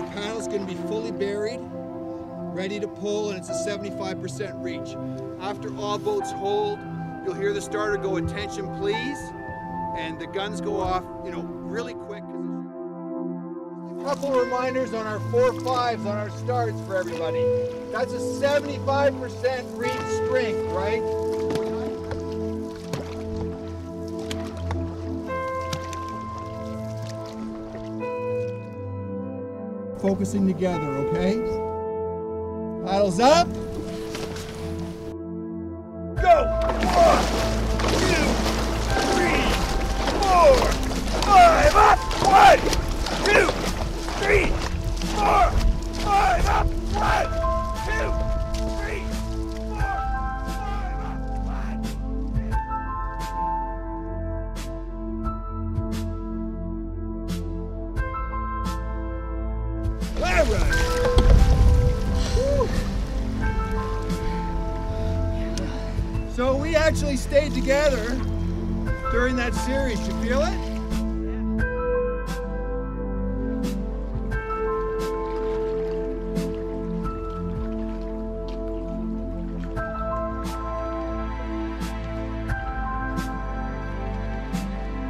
paddle's going to be fully buried, ready to pull, and it's a 75% reach. After all boats hold, you'll hear the starter go, "Attention please," and the guns go off, really quick. A couple reminders on our 4.5s on our starts for everybody. That's a 75% reach strength, right? Focusing together, okay? Paddles up. Go! 1, 2, 3, 4, 5, up! 1, 2, 3, 4, 5, up! 1, 2, 3, 4, 5, up! 1, 2. All right. So we actually stayed together during that series. You feel it?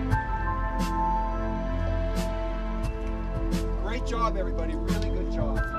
Great job, everybody. Really good job.